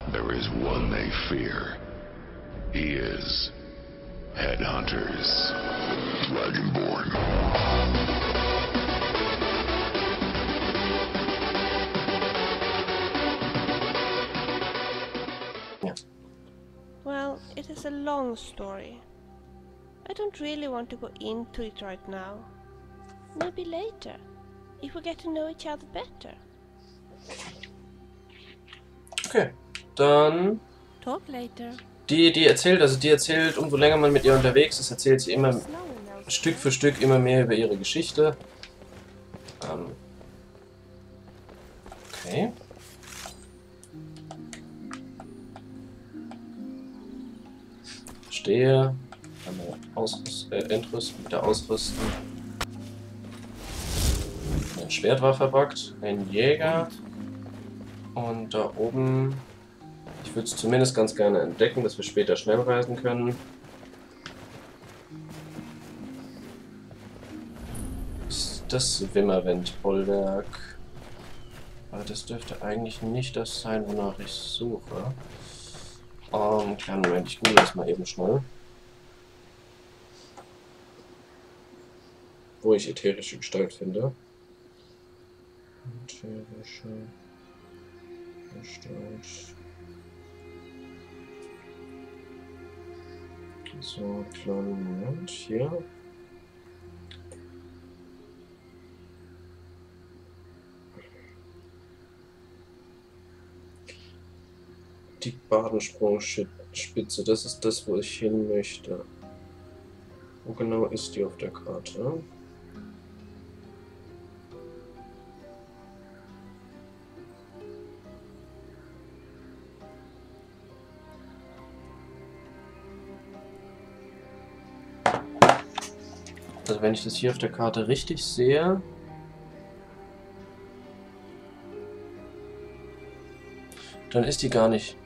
There is one they fear. He is Headhunters. Dragonborn. Well, it is a long story. I don't really want to go into it right now. Maybe later, if we get to know each other better. Okay, dann... Talk later. Die erzählt, umso länger man mit ihr unterwegs ist, erzählt sie immer Stück für Stück immer mehr über ihre Geschichte. Okay. Stehe. Entrüsten, wieder ausrüsten. Ein Schwert war verpackt, ein Jäger. Und da oben... Ich würde es zumindest ganz gerne entdecken, dass wir später schnell reisen können. Ist das Wimmerwind-Bollwerk? Aber das dürfte eigentlich nicht das sein, wonach ich suche. Kleinen Moment, ich google das mal eben schnell. Wo ich ätherische Gestalt finde. Ätherische Gestalt. So, kleinen Moment, hier. Die Badensprungspitze, das ist das, wo ich hin möchte. Wo genau ist die auf der Karte? Also wenn ich das hier auf der Karte richtig sehe... Dann ist die gar nicht.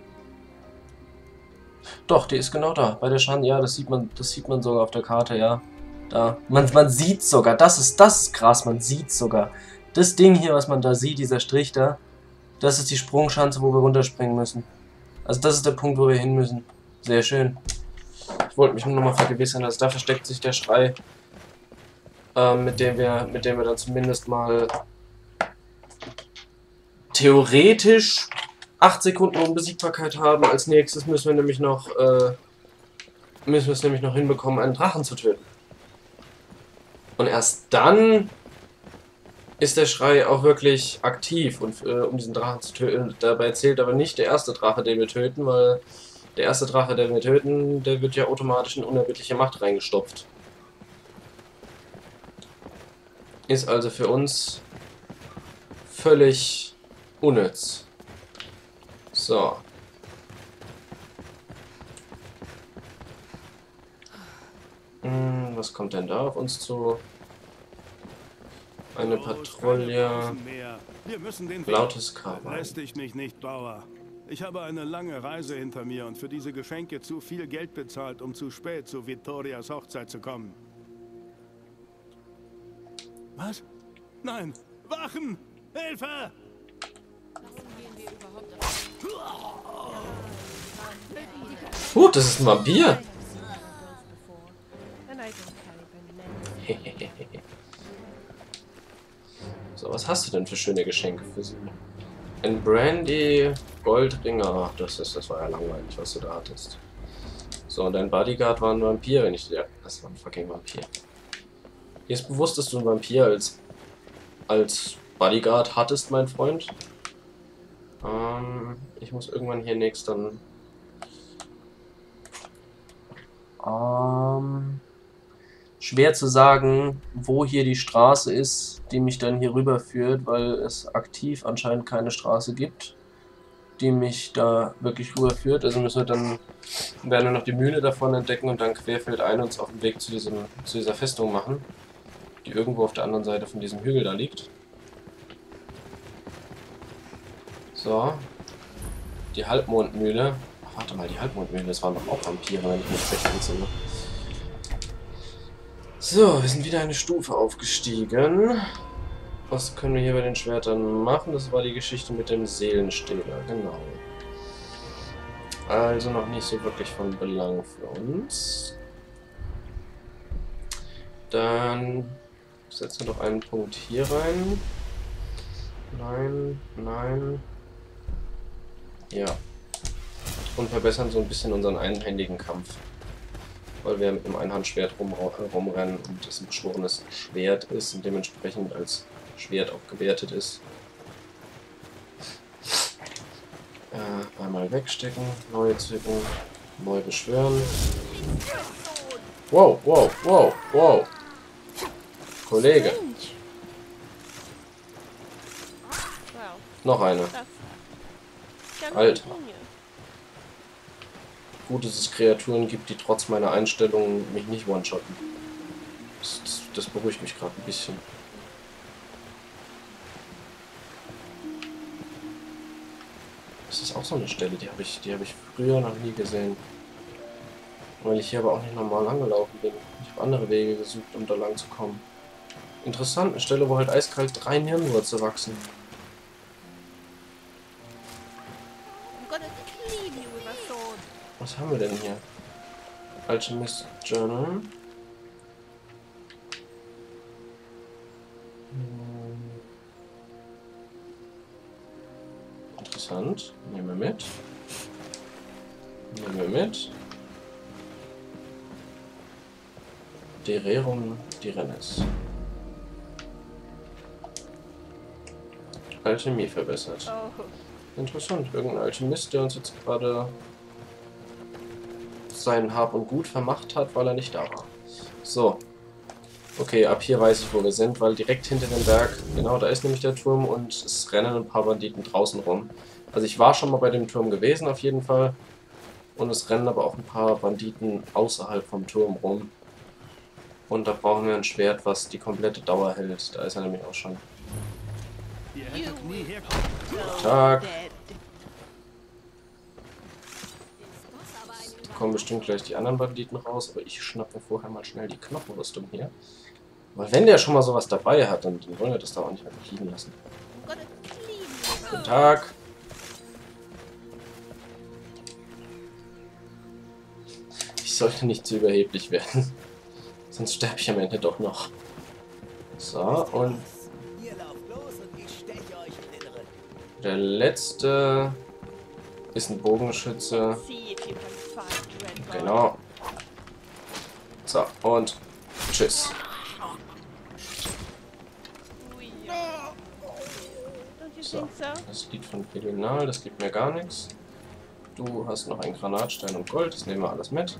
Doch, die ist genau da. Bei der Schande, ja, das sieht man sogar auf der Karte, ja. Da. Man sieht sogar, das ist krass, man sieht sogar. Das Ding hier, was man da sieht, dieser Strich da, das ist die Sprungschanze, wo wir runterspringen müssen. Also das ist der Punkt, wo wir hin müssen. Sehr schön. Ich wollte mich nur noch mal vergewissern, also da versteckt sich der Schrei. Mit dem wir dann zumindest mal theoretisch 8 Sekunden Unbesiegbarkeit haben. Als nächstes müssen wir nämlich noch hinbekommen, einen Drachen zu töten. Und erst dann ist der Schrei auch wirklich aktiv, und um diesen Drachen zu töten. Dabei zählt aber nicht der erste Drache, den wir töten, weil der erste Drache, den wir töten, der wird ja automatisch in unerbittliche Macht reingestopft. Ist also für uns völlig unnütz. So. Was kommt denn da auf uns zu? Eine Patrouille. Lautes Krawall. Lästig mich nicht, Bauer. Ich habe eine lange Reise hinter mir und für diese Geschenke zu viel Geld bezahlt, um zu spät zu Vittorias Hochzeit zu kommen. Was? Nein! Wachen! Hilfe! Das ist ein Vampir! So, was hast du denn für schöne Geschenke für sie? Ein Brandy Goldringer. Das war ja langweilig, was du da hattest. So, und dein Bodyguard war ein Vampir, wenn ich... Ja, das war ein fucking Vampir. Dir ist bewusst, dass du einen Vampir als Bodyguard hattest, mein Freund. Ich muss irgendwann hier nächst dann... schwer zu sagen, wo hier die Straße ist, die mich dann hier rüber führt, weil es aktiv anscheinend keine Straße gibt, die mich da wirklich rüberführt. Also werden wir noch die Mühle davon entdecken und dann querfeldein uns auf den Weg zu dieser Festung machen, die irgendwo auf der anderen Seite von diesem Hügel da liegt. So. Die Halbmondmühle. Ach, warte mal, die Halbmondmühle, das waren doch auch Vampire, wenn ich mich recht entsinne. So, wir sind wieder eine Stufe aufgestiegen. Was können wir hier bei den Schwertern machen? Das war die Geschichte mit dem Seelenstähler, genau. Also noch nicht so wirklich von Belang für uns. Dann setzen wir doch einen Punkt hier rein. Nein, nein. Ja. Und verbessern so ein bisschen unseren einhändigen Kampf. Weil wir mit einem Einhandschwert rumrennen und es ein beschworenes Schwert ist und dementsprechend als Schwert auch gewertet ist. Einmal wegstecken, neu zwicken, neu beschwören. Wow, wow, wow, wow. Kollege. Wow. Noch eine. Can Alter. continue. Gut, dass es Kreaturen gibt, die trotz meiner Einstellungen mich nicht one-shotten. Das beruhigt mich gerade ein bisschen. Das ist auch so eine Stelle, die habe ich früher noch nie gesehen. Weil ich hier aber auch nicht normal angelaufen bin. Ich habe andere Wege gesucht, um da lang zu kommen. Interessant, eine Stelle, wo halt eiskalt 3 Nirnwurzel wachsen. I'm gonna clean you with a sword. Was haben wir denn hier? Alchemist Journal. Interessant. Nehmen wir mit. Nehmen wir mit. Dererum Direnes. Alchemie verbessert. Oh. Interessant. Irgendein Alchemist, der uns jetzt gerade sein Hab und Gut vermacht hat, weil er nicht da war. So. Okay, ab hier weiß ich, wo wir sind, weil direkt hinter dem Berg, genau, da ist nämlich der Turm und es rennen ein paar Banditen draußen rum. Also ich war schon mal bei dem Turm gewesen, auf jeden Fall. Und es rennen aber auch ein paar Banditen außerhalb vom Turm rum. Und da brauchen wir ein Schwert, was die komplette Dauer hält. Da ist er nämlich auch schon. Ihr hättet nie herkommen. Guten Tag. Da kommen bestimmt gleich die anderen Banditen raus, aber ich schnappe mir vorher mal schnell die Knochenrüstung hier. Weil wenn der schon mal sowas dabei hat, dann wollen wir das da auch nicht einfach liegen lassen. I'm gonna clean you. Guten Tag. Ich sollte nicht zu überheblich werden. Sonst sterbe ich am Ende doch noch. So, und Ihr lauft los und ich steche euch in den Rücken. der letzte ist ein Bogenschütze. See if you can find Red Ball. Genau. So, und tschüss. Don't you So, think so? das Lied von Pelinal, das gibt mir gar nichts. Du hast noch einen Granatstein und Gold, das nehmen wir alles mit.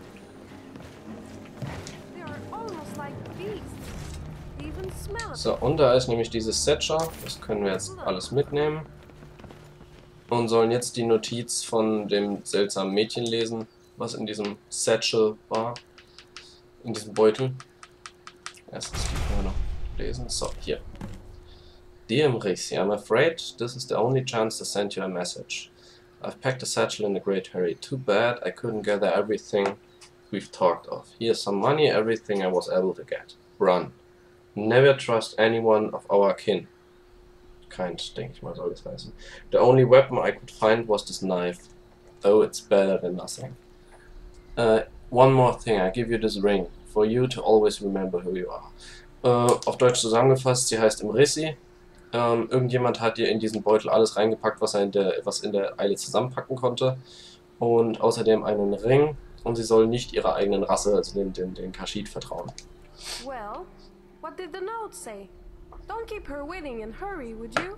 They are almost like beasts. They even smell. So, und da ist nämlich dieses Setcher, das können wir jetzt alles mitnehmen. Und sollen jetzt die Notiz von dem seltsamen Mädchen lesen, was in diesem Satchel war. In diesem Beutel. Erstens die können wir noch lesen. So, hier. Dear Mrisi, I'm afraid this is the only chance to send you a message. I've packed the satchel in a great hurry. Too bad I couldn't gather everything we've talked of. Here's some money, everything I was able to get. Run. Never trust anyone of our kin. Kind, denke ich mal, soll das heißen. The only weapon I could find was this knife. Though it's better than nothing. One more thing, I give you this ring. For you to always remember who you are. Auf Deutsch zusammengefasst, sie heißt Mrisi. Irgendjemand hat ihr in diesen Beutel alles reingepackt, was in der Eile zusammenpacken konnte. Und außerdem einen Ring. Und sie soll nicht ihrer eigenen Rasse, also den Kashid, vertrauen. Well, what did the note say? Don't keep her waiting and hurry, would you?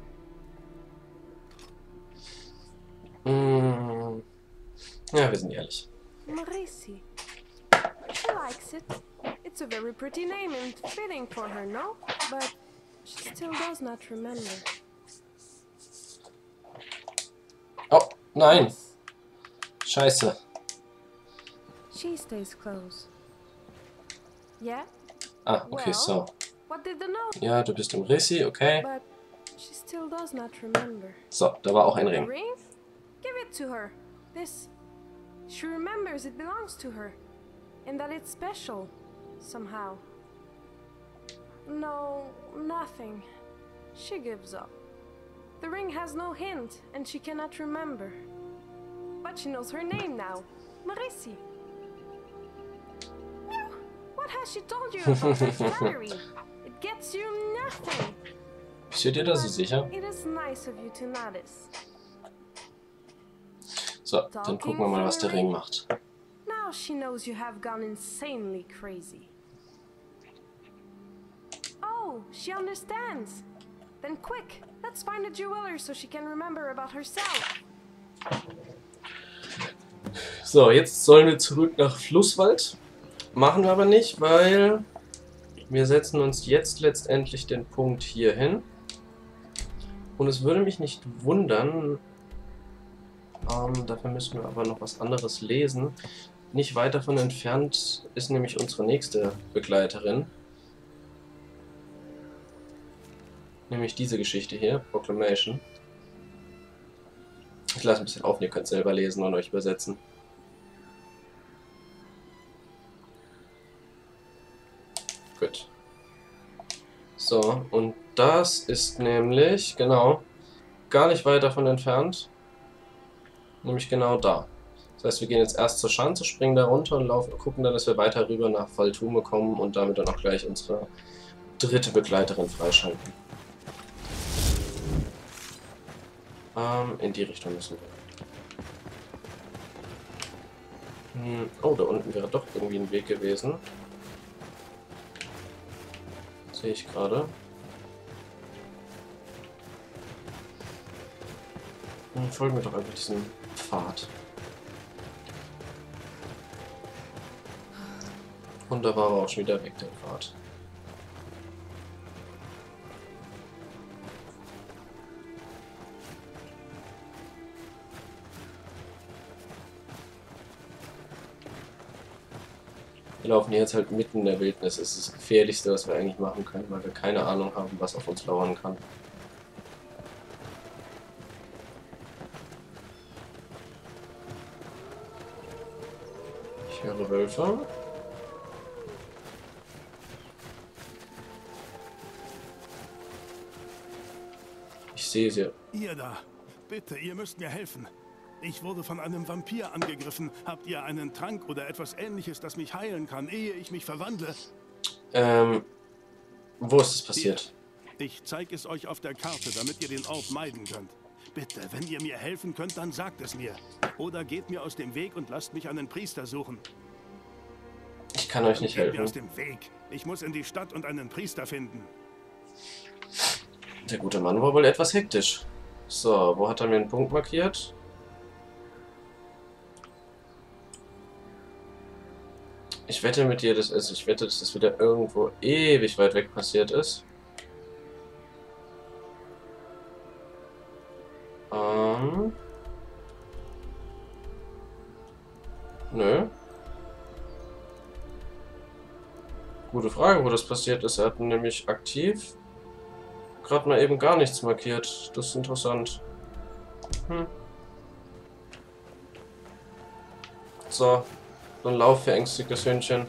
Ja, wir sind ehrlich. Mrisi. She likes it. It's a very pretty name and fitting for her, no? But she still does not remember. Oh, nein! Scheiße. She stays close. Yeah? Ah, okay, so. What did the note? Ja, du bist Mrisi, okay. But she still does not remember. So, da war auch ein The Ring. ring? Give it to her. This. She remembers it belongs to her. And that it's special. Somehow. No, nothing. She gives up. The ring has no hint, and she cannot remember. But glad she knows her name now. Marissi. Meow. What has she told you about her salary? It gets you nothing. Bist du dir da so sicher? It is nice of you to notice. So, dann gucken wir mal, was der Ring macht. Now she knows you have gone insanely crazy. Oh, she understands. Then quick, let's find a jeweler so she can remember about herself. So, jetzt sollen wir zurück nach Flusswald. Machen wir aber nicht, weil wir setzen uns jetzt letztendlich den Punkt hier hin. Und es würde mich nicht wundern, dafür müssen wir aber noch was anderes lesen. Nicht weit davon entfernt ist nämlich unsere nächste Begleiterin. Nämlich diese Geschichte hier, Proclamation. Ich lasse ein bisschen auf, ihr könnt selber lesen und euch übersetzen. Gut. So, und das ist nämlich, genau, gar nicht weit davon entfernt. Nämlich genau da. Das heißt, wir gehen jetzt erst zur Schanze, springen da runter und gucken dann, dass wir weiter rüber nach Valtume kommen und damit dann auch gleich unsere dritte Begleiterin freischalten. In die Richtung müssen wir. Oh, da unten wäre doch irgendwie ein Weg gewesen. Sehe ich gerade. Folgen wir doch einfach diesem Pfad. Und da war aber auch schon wieder weg, der Pfad. Wir laufen hier jetzt halt mitten in der Wildnis. Es ist das Gefährlichste, was wir eigentlich machen können, weil wir keine Ahnung haben, was auf uns lauern kann. Ich höre Wölfe. Ich sehe sie. Ihr da, bitte, ihr müsst mir helfen. Ich wurde von einem Vampir angegriffen. Habt ihr einen Trank oder etwas Ähnliches, das mich heilen kann, ehe ich mich verwandle? Wo ist es passiert? Hier. Ich zeige es euch auf der Karte, damit ihr den Ort meiden könnt. Bitte, wenn ihr mir helfen könnt, dann sagt es mir. Oder geht mir aus dem Weg und lasst mich einen Priester suchen. Ich kann euch nicht helfen. Geht mir aus dem Weg. Ich muss in die Stadt und einen Priester finden. Der gute Mann war wohl etwas hektisch. So, wo hat er mir einen Punkt markiert? Ich wette mit dir, dass das wieder irgendwo ewig weit weg passiert ist. Nö. Gute Frage, wo das passiert ist. Er hat nämlich aktiv gerade mal eben gar nichts markiert. Das ist interessant. So. So ein laufverängstiges Hündchen.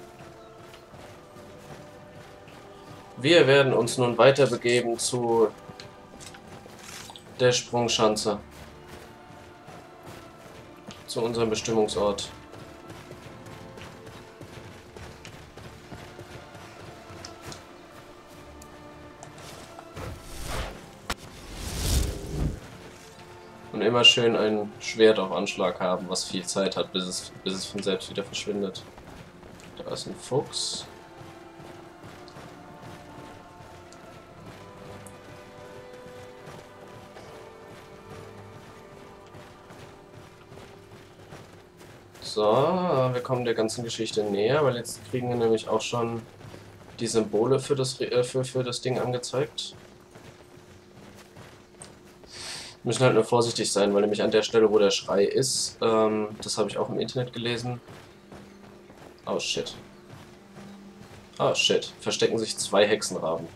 Wir werden uns nun weiter begeben zu der Sprungschanze. Zu unserem Bestimmungsort. Und immer schön ein Schwert auf Anschlag haben, was viel Zeit hat, bis es von selbst wieder verschwindet. Da ist ein Fuchs. So, wir kommen der ganzen Geschichte näher, weil jetzt kriegen wir nämlich auch schon die Symbole für das Ding angezeigt. Müssen halt nur vorsichtig sein, weil nämlich an der Stelle, wo der Schrei ist, das habe ich auch im Internet gelesen. Oh shit. Oh shit. Verstecken sich 2 Hexenraben.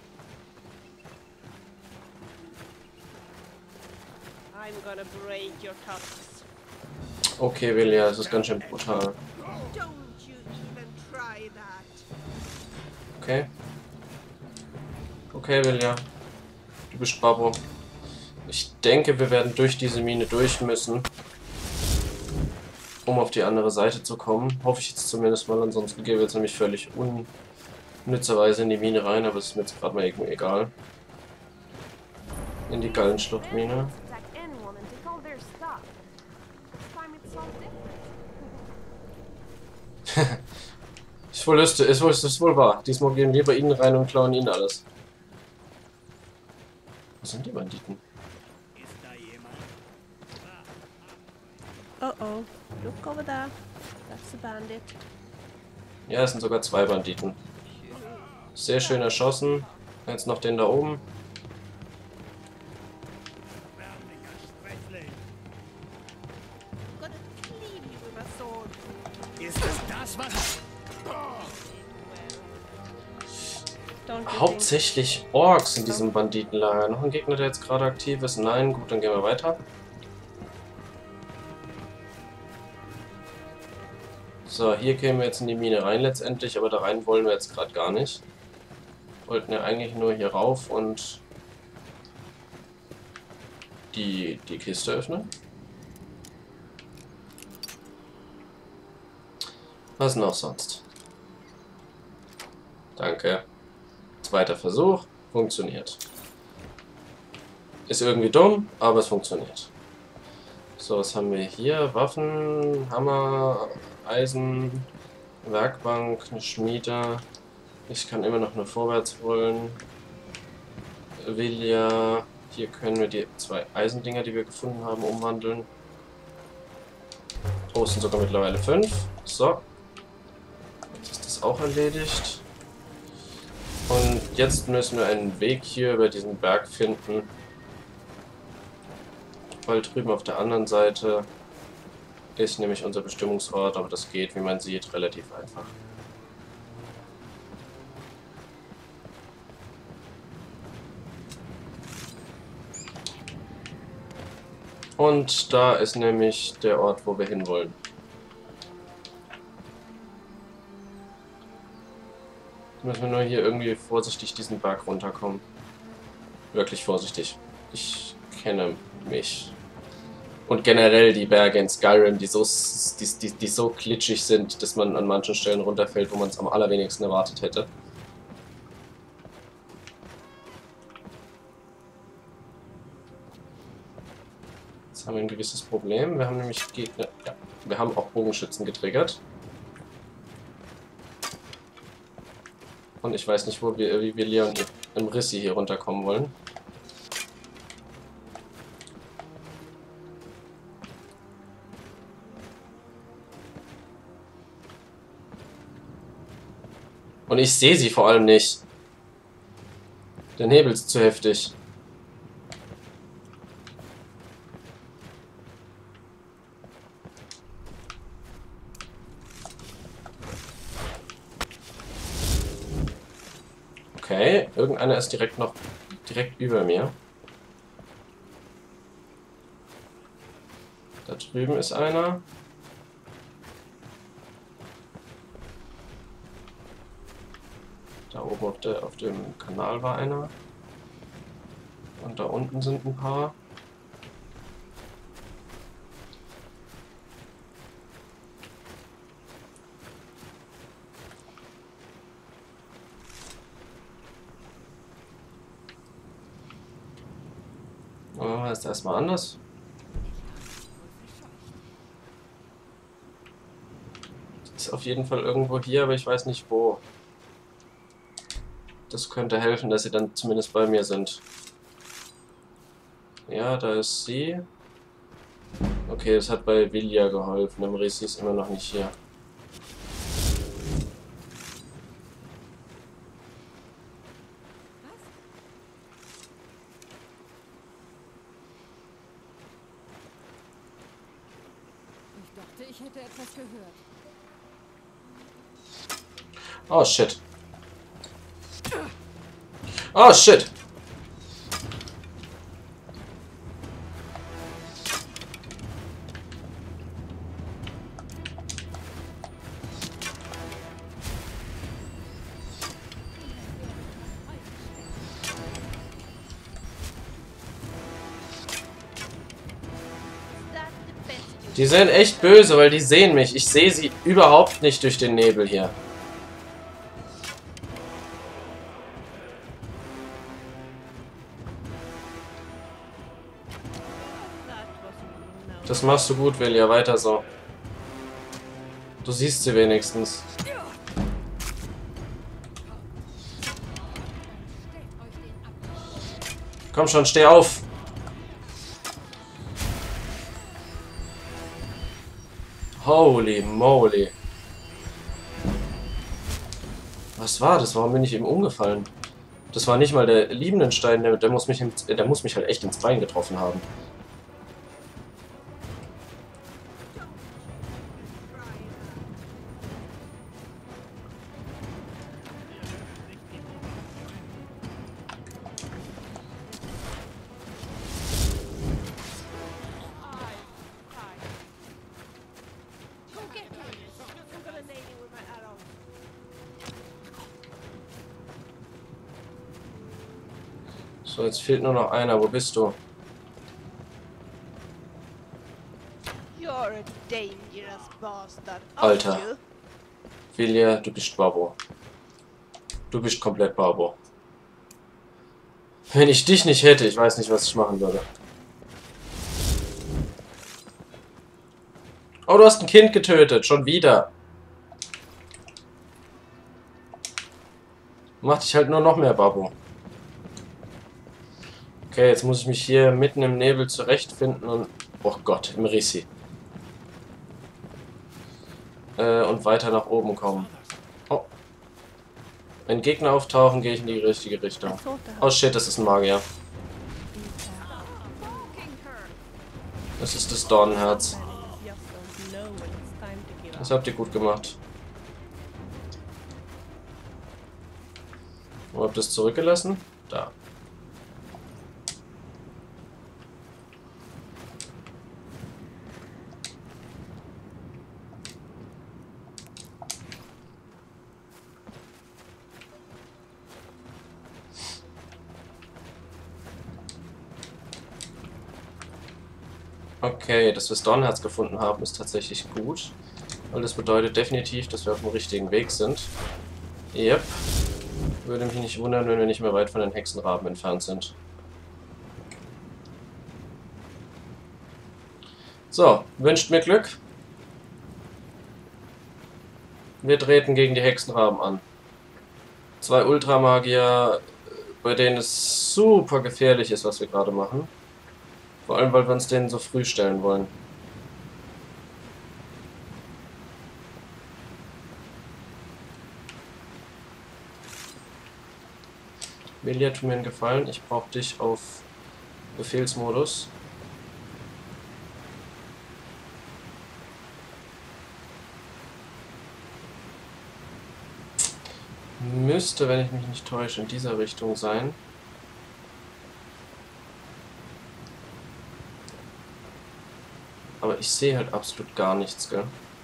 I'm gonna break your tusks. Okay, Vilja, das ist ganz schön brutal. Don't you even try that. Okay. Okay, Vilja. Du bist Babbo. Ich denke, wir werden durch diese Mine durch müssen. um auf die andere Seite zu kommen. Hoffe ich jetzt zumindest mal, ansonsten gehen wir jetzt nämlich völlig unnützerweise in die Mine rein, aber es ist mir jetzt gerade mal irgendwie egal. In die Gallenschluchtmine. Attack anyone and take all their stuff. This time it's all different. Ist wohl wahr. Diesmal gehen wir bei ihnen rein und klauen ihnen alles. Wo sind die Banditen? Oh oh, look over there. That's a bandit. Ja, es sind sogar 2 Banditen. Sehr schön erschossen. Jetzt noch den da oben. Gonna cleave you with my sword. Ist es das, was... Don't you think? Hauptsächlich Orks in diesem Banditenlager. Noch ein Gegner, der jetzt gerade aktiv ist? Nein, gut, dann gehen wir weiter. So, hier kämen wir jetzt in die Mine rein letztendlich, aber da rein wollen wir jetzt gerade gar nicht. Wollten ja eigentlich nur hier rauf und die Kiste öffnen. Was noch sonst? Danke. Zweiter Versuch. Funktioniert. Ist irgendwie dumm, aber es funktioniert. So, was haben wir hier? Waffen, Hammer, Eisen, Werkbank, eine Schmiede. Ich kann immer noch nur vorwärts rollen. Vilja. Hier können wir die 2 Eisendinger, die wir gefunden haben, umwandeln. Oh, es sind sogar mittlerweile 5. So. Jetzt ist das auch erledigt. Und jetzt müssen wir einen Weg hier über diesen Berg finden. Weil drüben auf der anderen Seite ist nämlich unser Bestimmungsort, aber das geht, wie man sieht, relativ einfach. Und da ist nämlich der Ort, wo wir hinwollen. Jetzt müssen wir nur hier irgendwie vorsichtig diesen Berg runterkommen. Wirklich vorsichtig. Ich kenne mich. Und generell die Berge in Skyrim, die so glitschig sind, dass man an manchen Stellen runterfällt, wo man es am allerwenigsten erwartet hätte. Jetzt haben wir ein gewisses Problem. Wir haben nämlich Gegner. Ja, wir haben auch Bogenschützen getriggert. Und ich weiß nicht, wie wir Leon im Rissi hier runterkommen wollen. Und ich sehe sie vor allem nicht. Der Nebel ist zu heftig. Okay, irgendeiner ist direkt über mir. Da drüben ist einer. Da oben auf dem Kanal war einer. Und da unten sind ein paar. Ist erstmal anders. Ist auf jeden Fall irgendwo hier, aber ich weiß nicht wo. Das könnte helfen, dass sie dann zumindest bei mir sind. Ja, da ist sie. Okay, das hat bei Vilja geholfen. Der Rissi ist immer noch nicht hier. Ich dachte, ich hätte etwas gehört. Oh shit. Oh shit. Die sind echt böse, weil die sehen mich. Ich sehe sie überhaupt nicht durch den Nebel hier. Das machst du gut, Vilja. Weiter so. Du siehst sie wenigstens. Komm schon, steh auf. Holy moly. Was war das? Warum bin ich eben umgefallen? Das war nicht mal der Liebendenstein, der muss mich halt echt ins Bein getroffen haben. So, jetzt fehlt nur noch einer. Wo bist du? You're a dangerous bastard. Alter. Vilja, du bist Babo. Du bist komplett Babo. Wenn ich dich nicht hätte, ich weiß nicht, was ich machen würde. Oh, du hast ein Kind getötet. Schon wieder. Mach dich halt nur noch mehr Babo. Okay, jetzt muss ich mich hier mitten im Nebel zurechtfinden und... Oh Gott, im Rissi. Und weiter nach oben kommen. Oh. Wenn Gegner auftauchen, gehe ich in die richtige Richtung. Oh shit, das ist ein Magier. Das ist das Dornenherz. Das habt ihr gut gemacht. Wo habt ihr es zurückgelassen? Da. Okay, dass wir das Dornenherz gefunden haben, ist tatsächlich gut. Weil das bedeutet definitiv, dass wir auf dem richtigen Weg sind. Yep. Würde mich nicht wundern, wenn wir nicht mehr weit von den Hexenraben entfernt sind. So, wünscht mir Glück. Wir treten gegen die Hexenraben an. 2 Ultramagier, bei denen es super gefährlich ist, was wir gerade machen. Vor allem, weil wir uns denen so früh stellen wollen. Vilja, tu mir einen Gefallen. Ich brauche dich auf Befehlsmodus. Müsste, wenn ich mich nicht täusche, in dieser Richtung sein. Aber ich sehe halt absolut gar nichts, gell?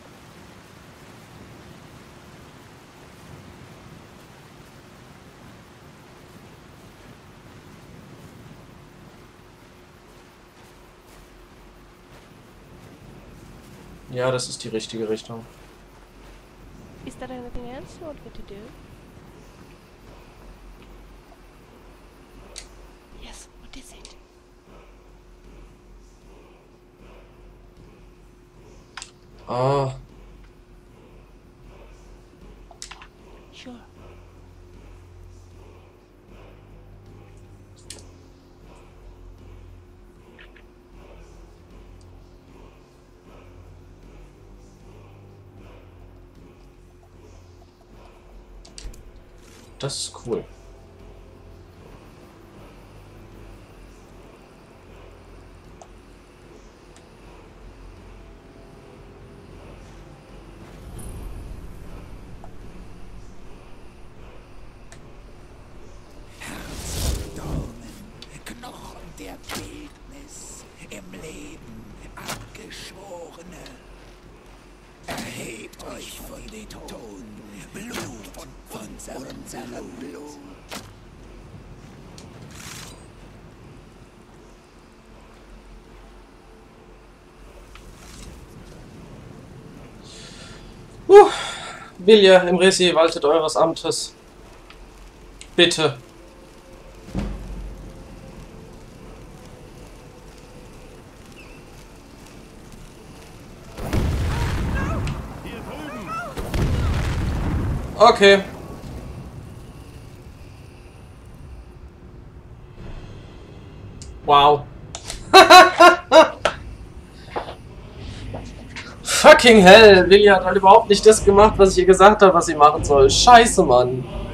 Ja, das ist die richtige Richtung. Is there anything else you want me to do? Yes, what is it? Ah, Sure. das ist cool. Knochen der Wildnis, im Leben Abgeschworene. Erhebt euch von den Toten, Blut von unserem Blut. Vilja im Resi, waltet eures Amtes. Bitte. Hier drüben! Okay. Wow. Fucking hell, Vilja hat halt überhaupt nicht das gemacht, was ich ihr gesagt habe, was sie machen soll. Scheiße, Mann.